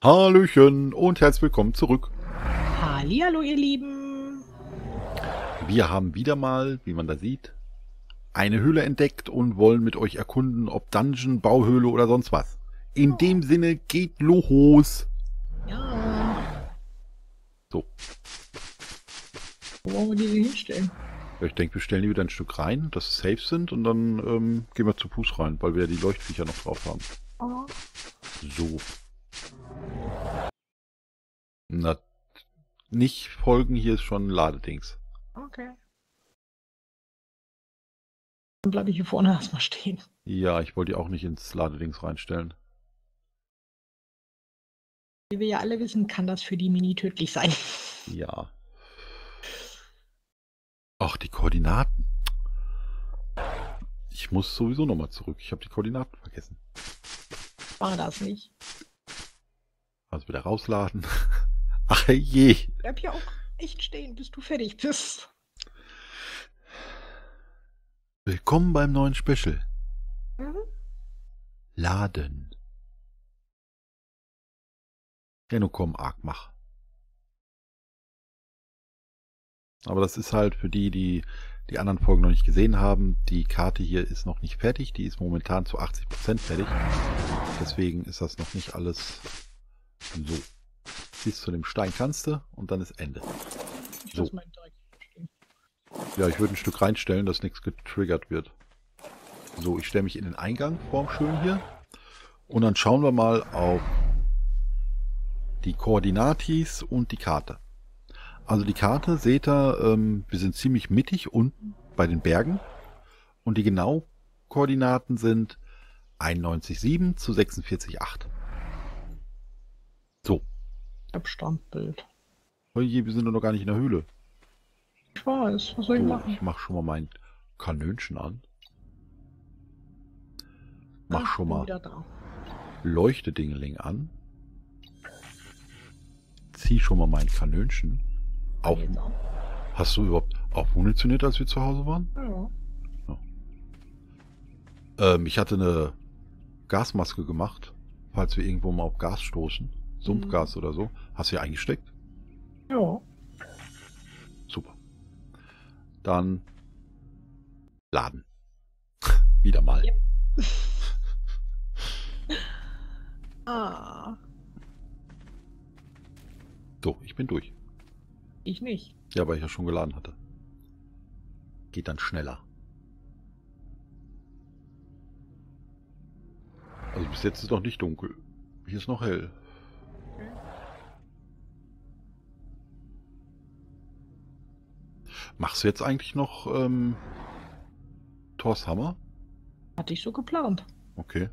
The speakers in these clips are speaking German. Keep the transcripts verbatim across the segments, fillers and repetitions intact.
Hallöchen und herzlich willkommen zurück. Hallihallo, ihr Lieben. Wir haben wieder mal, wie man da sieht, eine Höhle entdeckt und wollen mit euch erkunden, ob Dungeon, Bauhöhle oder sonst was. In Oh. dem Sinne, geht los. Ja. So. Wo wollen wir diese hinstellen? Ich denke, wir stellen die wieder ein Stück rein, dass sie safe sind und dann ähm, gehen wir zu Fuß rein, weil wir ja die Leuchtviecher noch drauf haben. Oh. So. Na, nicht folgen, hier ist schon ein Ladedings. Okay. Dann bleibe ich hier vorne erstmal stehen. Ja, ich wollte die auch nicht ins Ladedings reinstellen. Wie wir ja alle wissen, kann das für die Mini tödlich sein. Ja. Ach, die Koordinaten. Ich muss sowieso nochmal zurück. Ich habe die Koordinaten vergessen. War das nicht? Also wieder rausladen. Ach je. Bleib hier auch echt stehen, bis du fertig bist. Willkommen beim neuen Special. Mhm. Laden. Ja, nun komm, arg mach. Aber das ist halt für die, die die anderen Folgen noch nicht gesehen haben. Die Karte hier ist noch nicht fertig. Die ist momentan zu achtzig Prozent fertig. Deswegen ist das noch nicht alles so. Bis zu dem Stein kannst du und dann ist Ende. Ich So. lass meinen direkt stehen. Ja, ich würde ein Stück reinstellen, dass nichts getriggert wird. So, ich stelle mich in den Eingang, formschön hier. Und dann schauen wir mal auf die Koordinatis und die Karte. Also die Karte, seht ihr, ähm, wir sind ziemlich mittig unten bei den Bergen. Und die genauen Koordinaten sind einundneunzig Komma sieben zu sechsundvierzig Komma acht. So. Abstandbild. Oje, wir sind doch noch gar nicht in der Höhle. Ich weiß, was soll ich So, machen? ich mache schon mal mein Kanönchen an. Mach Ach, schon bin mal wieder da. Leuchtedingeling an. Zieh schon mal mein Kanönchen. Auch, Jetzt auch. hast du überhaupt auch munitioniert, als wir zu Hause waren? Ja. Ähm, ich hatte eine Gasmaske gemacht, falls wir irgendwo mal auf Gas stoßen. Sumpfgas oder so. Hast du hier eingesteckt? Ja. Super. Dann laden. Wieder mal. Yep. Ah, So, ich bin durch. ich nicht. Ja, weil ich ja schon geladen hatte. Geht dann schneller. Also bis jetzt ist noch nicht dunkel. Hier ist noch hell. Okay. Machst du jetzt eigentlich noch ähm, Thors Hammer? Hatte ich so geplant. Okay.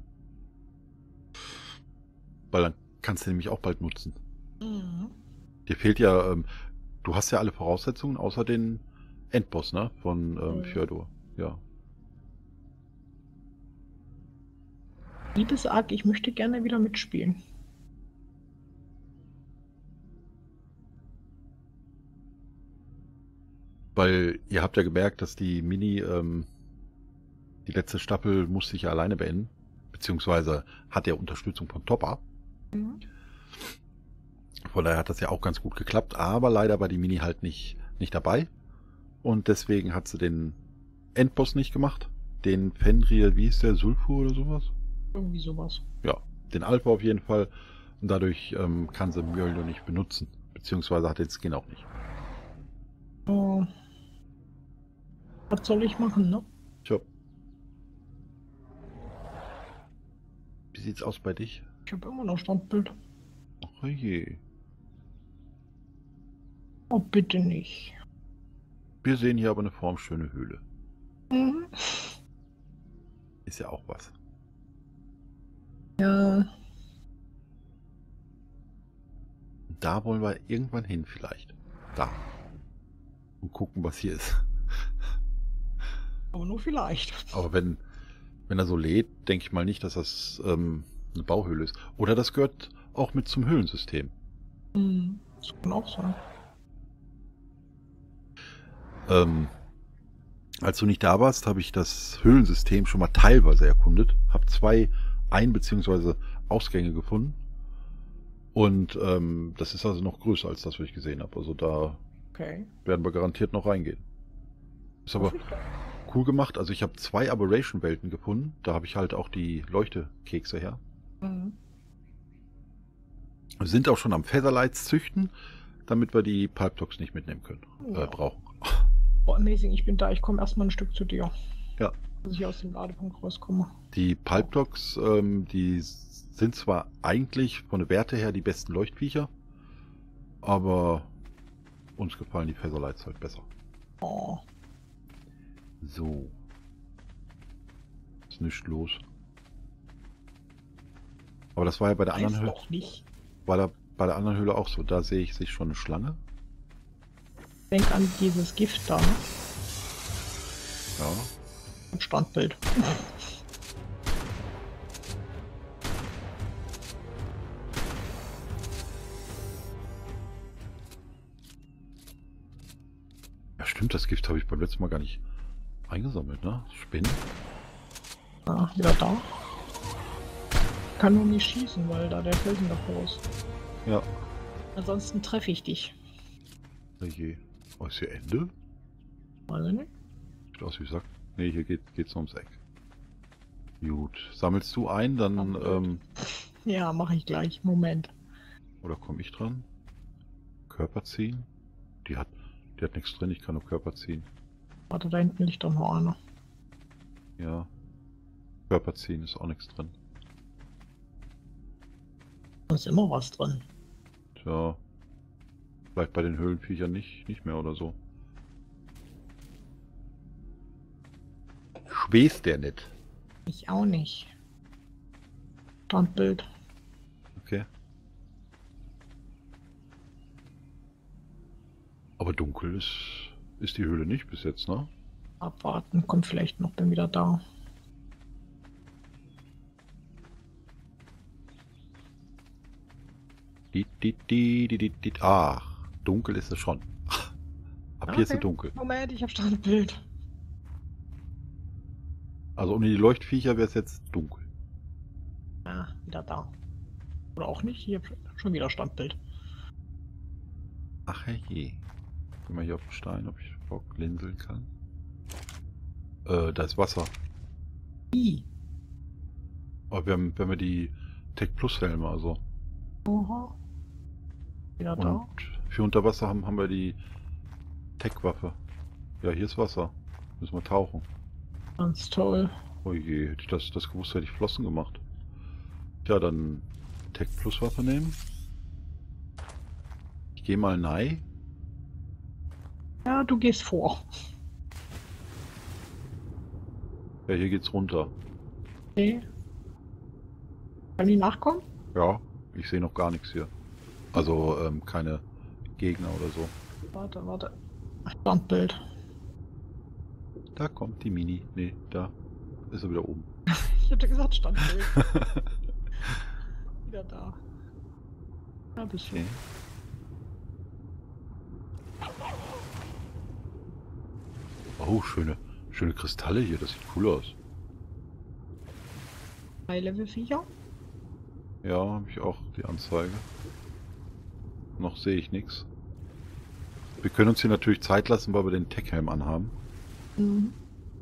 Weil dann kannst du nämlich auch bald nutzen. Mhm. Dir fehlt ja, ähm, du hast ja alle Voraussetzungen außer den Endboss, ne? Von ähm, Mhm. Fjordor. Ja. Liebes Arg, ich möchte gerne wieder mitspielen. Weil ihr habt ja gemerkt, dass die Mini, ähm, die letzte Staffel musste ich ja alleine beenden. Beziehungsweise hat ja Unterstützung von Topper. Mhm. Von daher hat das ja auch ganz gut geklappt. Aber leider war die Mini halt nicht, nicht dabei. Und deswegen hat sie den Endboss nicht gemacht. Den Fenrir, wie ist der? Sulfur oder sowas? Irgendwie sowas. Ja, den Alpha auf jeden Fall. Und dadurch ähm, kann sie Mjölnir nicht benutzen. Beziehungsweise hat den Skin auch nicht. Oh. Was soll ich machen, ne? Tja. Wie sieht's aus bei dich? Ich habe immer noch Standbild. Ach je. Oh, bitte nicht. Wir sehen hier aber eine formschöne Höhle. Mhm. Ist ja auch was. Ja. Da wollen wir irgendwann hin vielleicht. Da. Und gucken, was hier ist. Aber nur vielleicht. Aber wenn, wenn er so lädt, denke ich mal nicht, dass das ähm, eine Bauhöhle ist. Oder das gehört auch mit zum Höhlensystem. Mhm. Das kann auch sein. Ähm, als du nicht da warst, habe ich das Höhlensystem schon mal teilweise erkundet. Habe zwei Ein- bzw. Ausgänge gefunden. Und ähm, das ist also noch größer als das, was ich gesehen habe. Also da Okay. werden wir garantiert noch reingehen. Ist aber Hoffe ich doch. cool gemacht. Also ich habe zwei Aberration-Welten gefunden. Da habe ich halt auch die Leuchtekekse her. Mhm. Wir sind auch schon am Featherlights züchten, damit wir die Pulp-Dogs nicht mitnehmen können. Ja. Äh, brauchen. Oh, amazing, ich bin da. Ich komme erstmal ein Stück zu dir. Ja. Dass ich aus dem Ladepunkt rauskomme. Die Pulp-Dogs, ähm, die sind zwar eigentlich von der Werte her die besten Leuchtviecher, aber uns gefallen die Featherlights halt besser. Oh. So. Ist nichts los. Aber das war ja bei der anderen Weiß Höhle, doch nicht. war da bei der anderen Höhle auch so. Da sehe ich sich schon eine Schlange. Denk an dieses Gift da, ne? Ja. Im Standbild. Ja, stimmt, das Gift habe ich beim letzten Mal gar nicht eingesammelt, ne? Spinnen. Ah, wieder da. Kann nur nicht schießen, weil da der Felsen davor ist. Ja. Ansonsten treffe ich dich. Oh je. Oh, ist hier Ende? Weiß ich nicht. Sieht aus wie Sack. Ne, hier geht, geht's ums Eck. Gut. Sammelst du ein, dann, Sammelt. ähm, Ja, mache ich gleich. Moment. oder komme ich dran? Körper ziehen? Die hat, die hat nichts drin, ich kann nur Körper ziehen. Warte, da hinten liegt doch noch einer. Ja. Körper ziehen ist auch nichts drin. Da ist immer was drin. Tja. Vielleicht bei den Höhlenviechern nicht, nicht mehr oder so. Schwest der nicht? Ich auch nicht. Standbild. Okay. Aber dunkel ist, ist die Höhle nicht bis jetzt, ne? Abwarten, kommt vielleicht noch, bin wieder da. Die, die, die, die, die, die. Ach, dunkel ist es schon. Ab hier ist es Okay. dunkel. Moment, ich habe Standbild. Also ohne die Leuchtviecher wäre es jetzt dunkel. Ah, wieder da. Oder auch nicht, hier schon wieder Standbild. Ach herrje. Geh mal hier auf den Stein, ob ich Bock blinzeln kann. Äh, da ist Wasser. I. Aber wir haben, wir haben ja die Tech Plus Helme, also. Oha. Wieder Und da. für Unterwasser haben, haben wir die Tech-Waffe. Ja, hier ist Wasser. Müssen wir tauchen. Ganz toll. Oh je, hätte ich das, das gewusst, hätte ich Flossen gemacht. Ja, dann Tech Plus Waffe nehmen. Ich gehe mal nein. Ja, du gehst vor. Ja, hier geht's runter. Okay. Kann die nachkommen? Ja, ich sehe noch gar nichts hier. Also ähm, keine Gegner oder so. Warte, warte. Standbild. Da kommt die Mini. Nee, da ist er wieder oben. Ich hatte gesagt Standbild. Wieder da. Da bist du. Okay. Oh, schöne, schöne Kristalle hier. Das sieht cool aus. Drei Level Viecher. Ja, habe ich auch die Anzeige. Noch sehe ich nichts. Wir können uns hier natürlich Zeit lassen, weil wir den Tech-Helm anhaben. Mhm.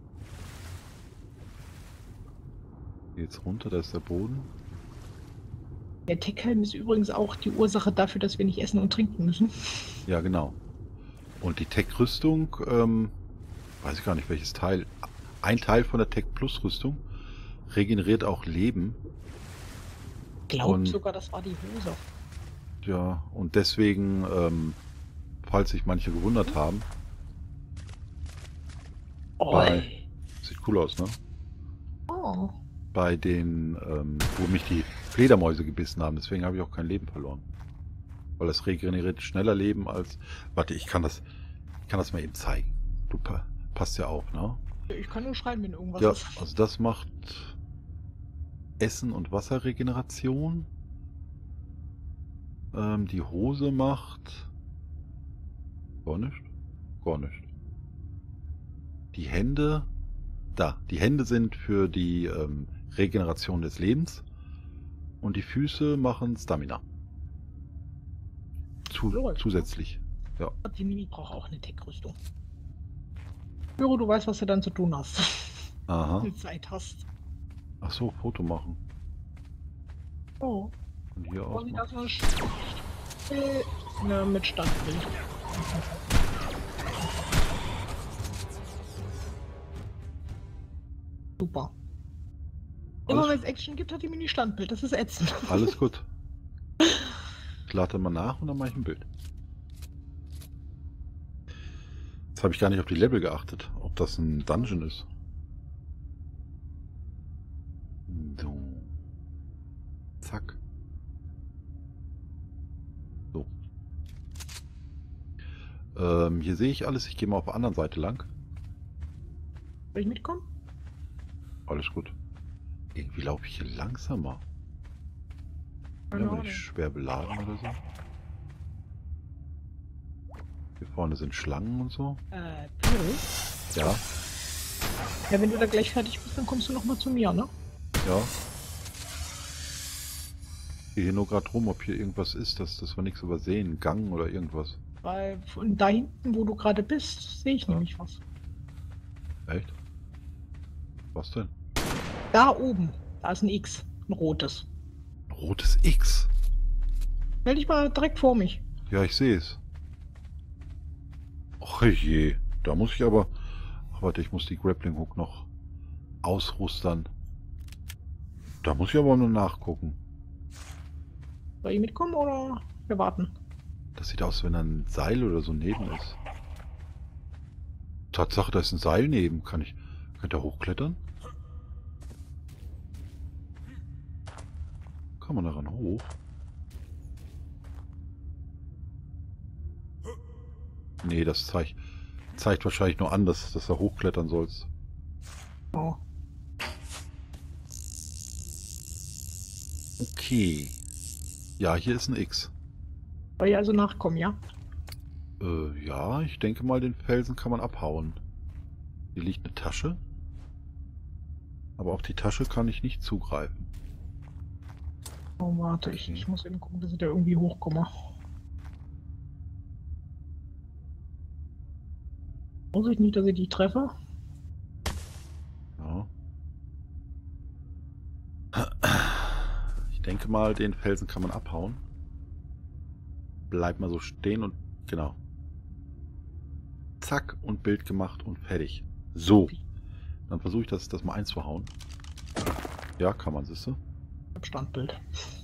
Jetzt runter, da ist der Boden. Der Tech-Helm ist übrigens auch die Ursache dafür, dass wir nicht essen und trinken müssen. Ja, genau. Und die Tech-Rüstung, ähm, weiß ich gar nicht welches Teil. Ein Teil von der Tech-Plus-Rüstung regeneriert auch Leben. Ich glaube Und- sogar, das war die Hose. Ja, und deswegen, ähm, falls sich manche gewundert haben, Bei- Oi. sieht cool aus, ne? Oh. Bei den, ähm, wo mich die Fledermäuse gebissen haben, deswegen habe ich auch kein Leben verloren. Weil das regeneriert schneller Leben als... Warte, ich kann das, ich kann das mal eben zeigen. Du pa passt ja auf, ne? Ich kann nur schreien, wenn irgendwas Ja, ist. also das macht Essen- und Wasserregeneration. Ähm, die Hose macht gar nicht. Gar nicht. Die Hände, da, die Hände sind für die ähm, Regeneration des Lebens und die Füße machen Stamina. zu, Läuft, zusätzlich. Ja. Die Mini braucht auch eine Tech-Rüstung. Pyro, du weißt, was du dann zu tun hast. Aha. Wenn du Zeit hast. Ach so, Foto machen. Oh. Von hier aus. Und Mal. das ist äh, ne, mit Standbild. Super. Immer Alles, wenn es Action gibt, hat die Mini Standbild. Das ist ätzend. alles gut. Ich lade mal nach und dann mache ich ein Bild. Jetzt habe ich gar nicht auf die Level geachtet, ob das ein Dungeon ist. So. Zack. So. Ähm, hier sehe ich alles. Ich gehe mal auf der anderen Seite lang. Soll ich mitkommen? Alles gut. Irgendwie laufe ich hier langsamer. Keine Ja, bin Ahnung. ich schwer beladen oder so? Hier vorne sind Schlangen und so. Äh, Pyro? Ja, Ja, wenn du da gleich fertig bist, dann kommst du noch mal zu mir, ne? ja. Ich gehe hier nur gerade rum, ob hier irgendwas ist, dass, dass wir nichts übersehen. Gang oder irgendwas. Weil von da hinten, wo du gerade bist, sehe ich Ja. nämlich was. Echt? Was denn? Da oben, da ist ein X, ein rotes. Rotes X. Stell dich mal direkt vor mich. Ja, ich sehe es. Och je, da muss ich aber... Ach, warte, ich muss die Grappling Hook noch ausrustern. Da muss ich aber nur nachgucken. Soll ich mitkommen oder wir warten? Das sieht aus, wenn da ein Seil oder so neben ist. Tatsache, da ist ein Seil neben. Kann ich... Könnt ihr hochklettern? Kann man daran hoch? Nee, das zeigt, zeigt wahrscheinlich nur an, dass, dass du hochklettern sollst. Oh. Okay. Ja, hier ist ein X. Soll ich also nachkommen, ja? Äh, ja, ich denke mal, den Felsen kann man abhauen. Hier liegt eine Tasche. Aber auf die Tasche kann ich nicht zugreifen. Oh, warte, ich, ich muss eben gucken, dass ich da irgendwie hochkomme. Muss ich nicht, dass ich die treffe? Ja. Ich denke mal, den Felsen kann man abhauen. Bleib mal so stehen und genau. Zack und Bild gemacht und fertig. So. Dann versuche ich das, das mal einzuhauen. Ja, kann man, siehst du? Standbild.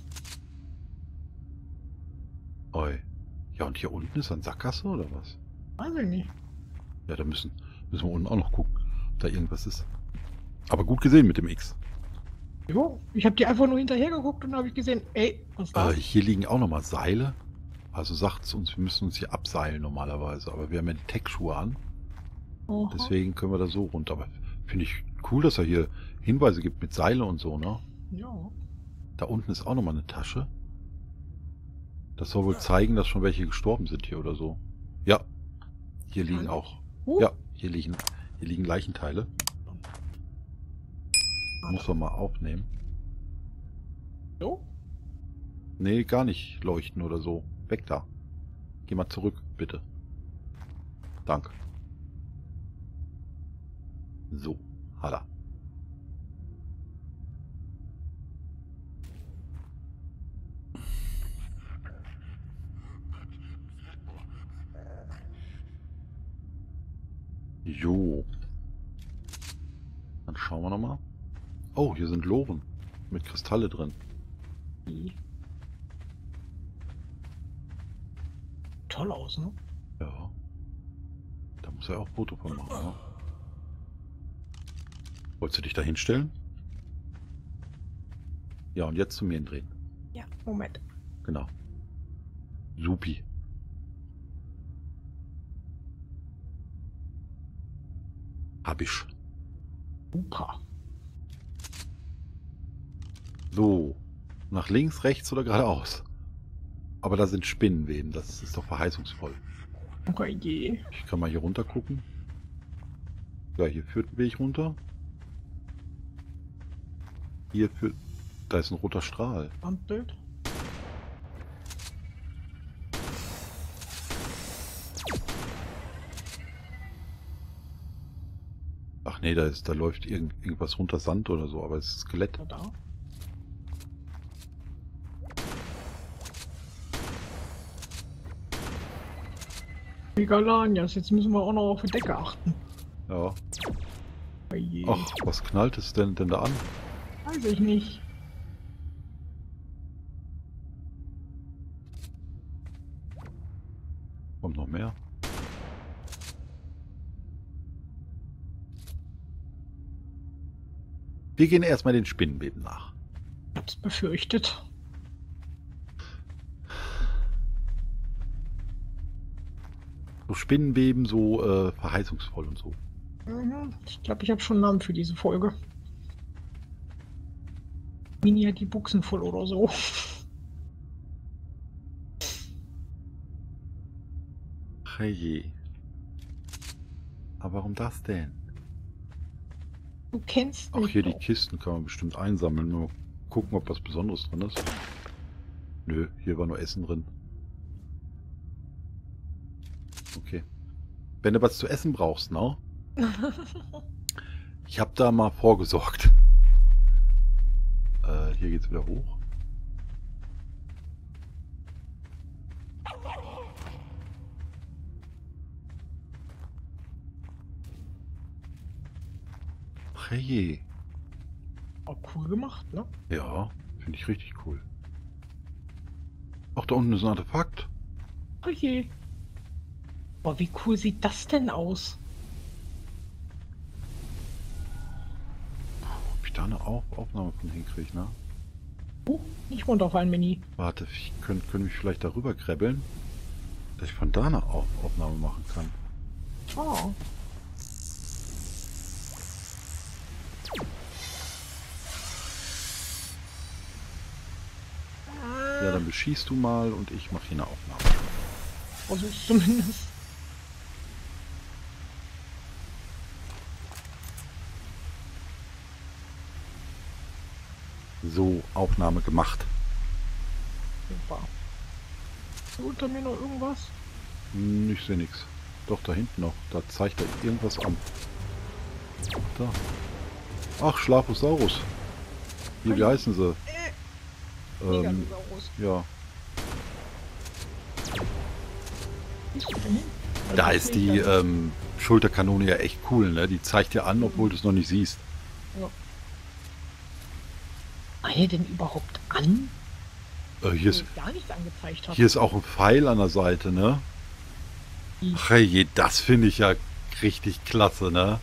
Oi. Ja, und hier unten ist ein Sackgasse oder was? Weiß ich nicht. Ja, da müssen, müssen wir unten auch noch gucken, ob da irgendwas ist. Aber gut gesehen mit dem X. Jo, ich habe die einfach nur hinterher geguckt und dann habe ich gesehen, ey, was ist Äh, das? hier liegen auch nochmal Seile. Also sagt es uns, wir müssen uns hier abseilen normalerweise. Aber wir haben ja die Tech-Schuhe an. Aha. Deswegen können wir da so runter. Aber finde ich cool, dass er hier Hinweise gibt mit Seile und so, ne? Ja. Da unten ist auch nochmal eine Tasche. Das soll wohl zeigen, dass schon welche gestorben sind hier oder so. Ja. Hier liegen auch. Uh, Ja, hier liegen, hier liegen Leichenteile. Muss man mal aufnehmen. So? Nee, gar nicht leuchten oder so. Weg da. Geh mal zurück, bitte. Danke. So, halla. Jo. Dann schauen wir nochmal. Oh, hier sind Loren. Mit Kristalle drin. Toll aus, ne? Ja. Da muss er auch Foto von machen, ne? Wolltest du dich da hinstellen? Ja, und jetzt zu mir drehen. Ja, Moment. Genau. Supi. Hab ich. Super. So. Nach links, rechts oder geradeaus? Aber da sind Spinnenweben. Das ist doch verheißungsvoll. Okay, je. Ich kann mal hier runter gucken. Ja, hier führt ein Weg runter. Hier führt... Da ist ein roter Strahl. Standbild. nee, da ist, da läuft irgend, irgendwas runter, Sand oder so, aber es ist Skelett. Da, da. Megalanias, jetzt müssen wir auch noch auf die Decke achten. Ja. Oh je. Ach, was knallt es denn, denn da an? Weiß ich nicht. Kommt noch mehr. Wir gehen erstmal den Spinnenbeben nach. Ich hab's befürchtet. So Spinnenbeben, so äh, verheißungsvoll und so. Mhm. Ich glaube, ich habe schon einen Namen für diese Folge. Mini hat die Buchsen voll oder so. Hey je. Aber warum das denn? Du kennst Ach, mich hier die doch. Kisten kann man bestimmt einsammeln. Nur gucken, ob was Besonderes drin ist. Nö, hier war nur Essen drin. Okay. Wenn du was zu essen brauchst, ne? Ich habe da mal vorgesorgt. Äh, hier geht's wieder hoch. Ach je. Auch cool gemacht, ne? Ja, finde ich richtig cool. Ach, da unten ist ein Artefakt. Oh je. Boah, wie cool sieht das denn aus? Ob ich da eine Auf Aufnahme von hinkriege, ne? Oh, nicht runterfallen, Mini. Warte, ich könnte könnt mich vielleicht darüber krabbeln, dass ich von da eine Auf Aufnahme machen kann. Oh. Ja, dann beschießt du mal und ich mache hier eine Aufnahme. Versuch's zumindest. So, Aufnahme gemacht. Super. Ist unter mir noch irgendwas? Hm, ich sehe nichts. Doch, da hinten noch. Da zeigt er irgendwas an. Da. Ach, Schlafosaurus. Hier, wie heißen sie? Ähm, Megalosaurus. ja. Siehst du denn hin? Also Da das ist sehe die ich ja ähm, Schulterkanone ja echt cool, ne? Die zeigt dir an, obwohl du es noch nicht siehst. nicht. Ja. War er denn überhaupt an? Äh, hier, ist, Wo ich gar nichts angezeigt hat. hier ist auch ein Pfeil an der Seite, ne? Hm. Ach je, das finde ich ja richtig klasse, ne?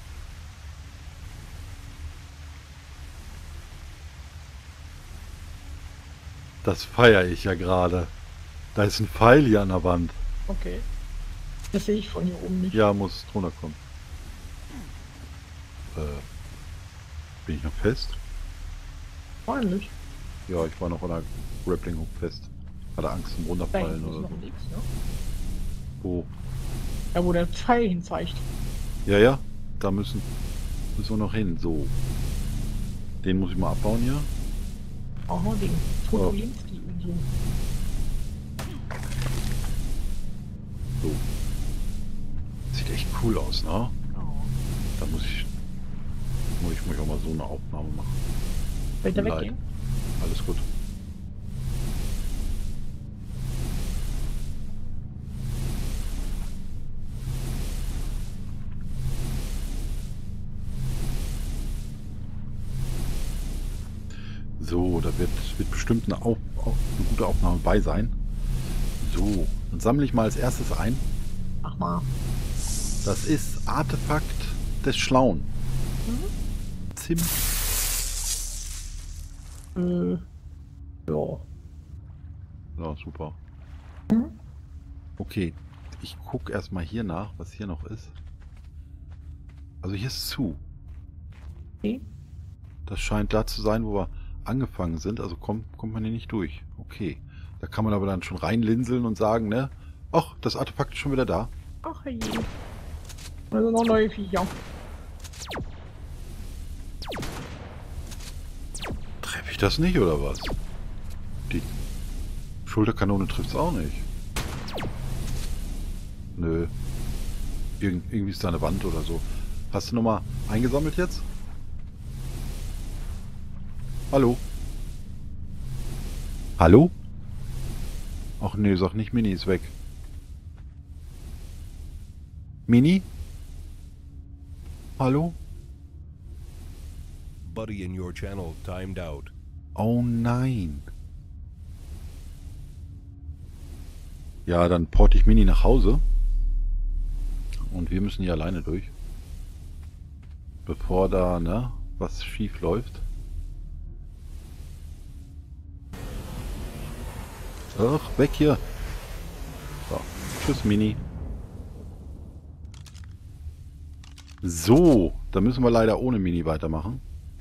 Das feiere ich ja gerade. Da ist ein Pfeil hier an der Wand. Okay. Das sehe ich von hier oben nicht. Ja, muss drunter kommen. Äh, bin ich noch fest? Wahrscheinlich. Ja, ich war noch an der Grappling Hook fest. Hatte Angst zum Da Runterfallen hinten ist oder noch so. nichts, ne? Wo? Ja, wo der Pfeil hin zeigt. Ja, ja, da müssen, müssen wir noch hin. So. Den muss ich mal abbauen hier. Aha, den Fotolinski und so. So. Sieht echt cool aus, ne? Ja. Da muss ich, muss ich, muss ich auch mal so eine Aufnahme machen. Will der Leid. weggehen? Alles gut. So, da wird, wird bestimmt eine, Auf, auf, eine gute Aufnahme bei sein. So, dann sammle ich mal als erstes ein. Mach mal. Das ist Artefakt des Schlauen. Mhm. Zimt. Äh, ja. Ja, super. Mhm. Okay, ich gucke erstmal hier nach, was hier noch ist. Also hier ist zu. Okay. Das scheint da zu sein, wo wir angefangen sind. Also kommt, kommt man hier nicht durch. Okay. Da kann man aber dann schon reinlinseln und sagen, ne? Ach, das Artefakt ist schon wieder da. Ach je. Also noch neue Viecher. Treffe ich das nicht, oder was? Die Schulterkanone trifft es auch nicht. Nö. Irgend, irgendwie ist da eine Wand oder so. Hast du nochmal eingesammelt jetzt? Hallo? Hallo? Ach nee, sag nicht, Mini ist weg. Mini? Hallo? Buddy in your channel timed out. Oh nein. Ja, dann porte ich Mini nach Hause. Und wir müssen hier alleine durch. Bevor da, ne, was schief läuft. Ach, weg hier. So, tschüss Mini. So, da müssen wir leider ohne Mini weitermachen.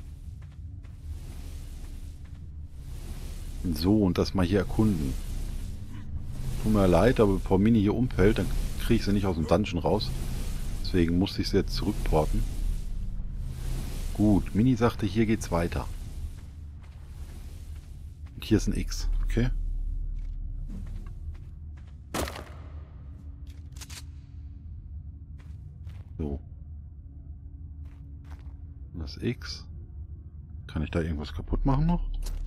So, und das mal hier erkunden. Tut mir leid, aber bevor Mini hier umfällt, dann kriege ich sie nicht aus dem Dungeon raus. Deswegen musste ich sie jetzt zurückporten. Gut, Mini sagte, hier geht's weiter. Und hier ist ein X, okay? So. Das X. Kann ich da irgendwas kaputt machen noch?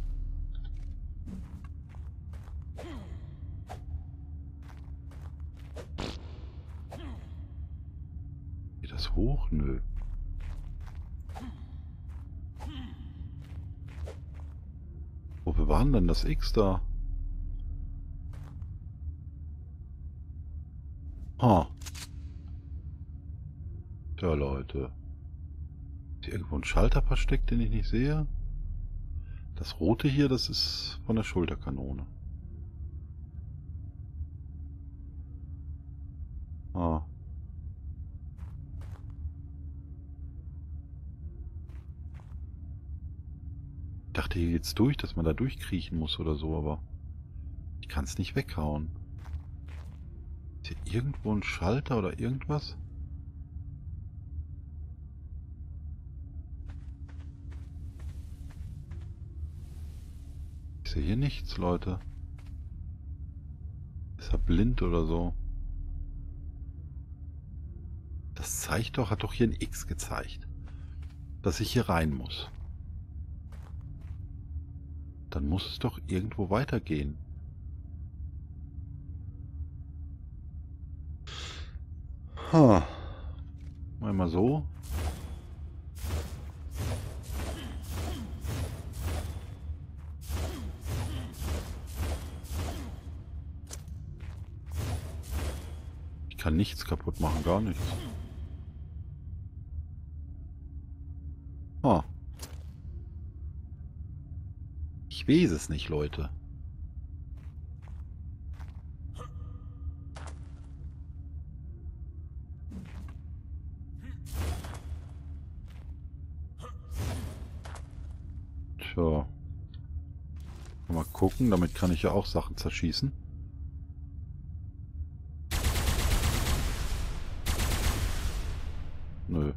Geht das hoch? Nö. Wo bewahren denn das X da? Ha. Tja, Leute. Ist hier irgendwo ein Schalter versteckt, den ich nicht sehe? Das rote hier, das ist von der Schulterkanone. Ah. Ich dachte, hier geht's durch, dass man da durchkriechen muss oder so, aber ich kann es nicht weghauen. Ist hier irgendwo ein Schalter oder irgendwas? Ich sehe hier nichts, Leute. Ist er blind oder so? Das zeigt doch, hat doch hier ein X gezeigt. Dass ich hier rein muss. Dann muss es doch irgendwo weitergehen. Ha. Mal mal so. Ich kann nichts kaputt machen, gar nichts. Ha. Ich weiß es nicht, Leute. Tja. Mal gucken, damit kann ich ja auch Sachen zerschießen. Nö.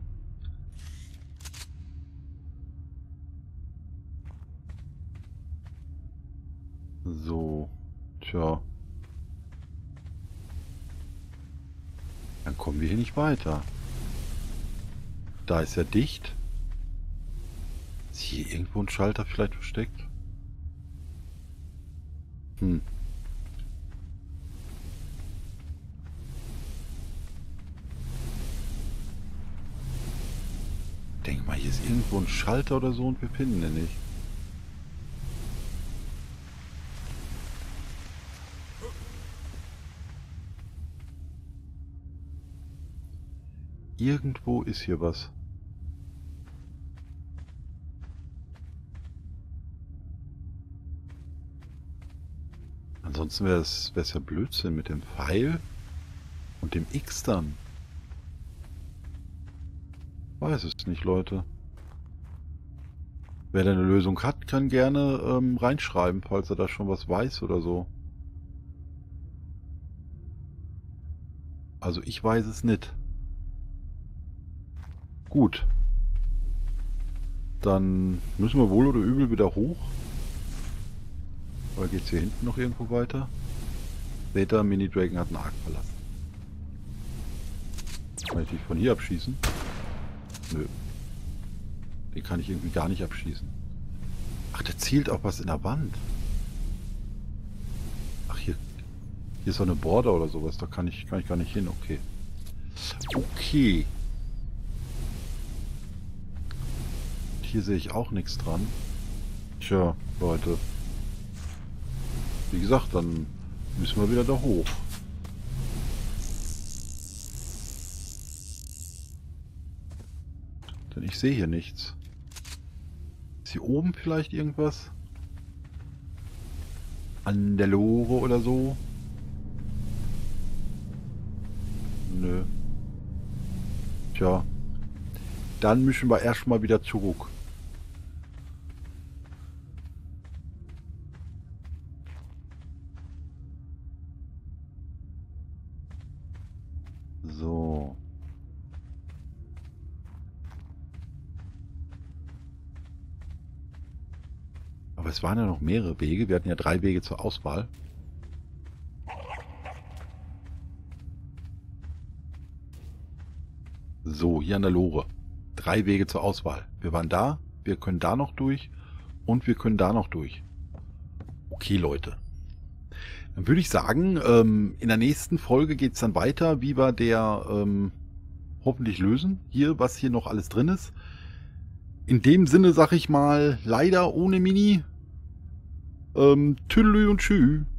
So. Tja. Dann kommen wir hier nicht weiter. Da ist ja dicht. Ist hier irgendwo ein Schalter vielleicht versteckt? Hm. Denk mal, hier ist irgendwo ein Schalter oder so und wir finden den nicht. Irgendwo ist hier was. Ansonsten wäre es ja Blödsinn mit dem Pfeil und dem X dann. Weiß es nicht, Leute. Wer da eine Lösung hat, kann gerne ähm, reinschreiben, falls er da schon was weiß oder so. Also ich weiß es nicht. Gut. Dann müssen wir wohl oder übel wieder hoch. Oder geht es hier hinten noch irgendwo weiter? Beta Mini Dragon hat einen Ark verlassen. Kann ich dich von hier abschießen? Nö. Den kann ich irgendwie gar nicht abschießen. Ach, der zielt auch was in der Wand. Ach, hier, hier ist so eine Border oder sowas. Da kann ich, kann ich gar nicht hin. Okay. Okay. Hier sehe ich auch nichts dran. Tja, Leute. Wie gesagt, dann müssen wir wieder da hoch. Denn ich sehe hier nichts. Ist hier oben vielleicht irgendwas? An der Lore oder so? Nö. Tja. Dann müssen wir erstmal wieder zurück. So. Aber es waren ja noch mehrere Wege. Wir hatten ja drei Wege zur Auswahl. So, hier an der Lore. Drei Wege zur Auswahl. Wir waren da, wir können da noch durch und wir können da noch durch. Okay, Leute. Dann würde ich sagen, ähm, in der nächsten Folge geht es dann weiter, wie wir der ähm, hoffentlich lösen. Hier, was hier noch alles drin ist. In dem Sinne sage ich mal, leider ohne Mini. Ähm, Tüdelü und Tschü.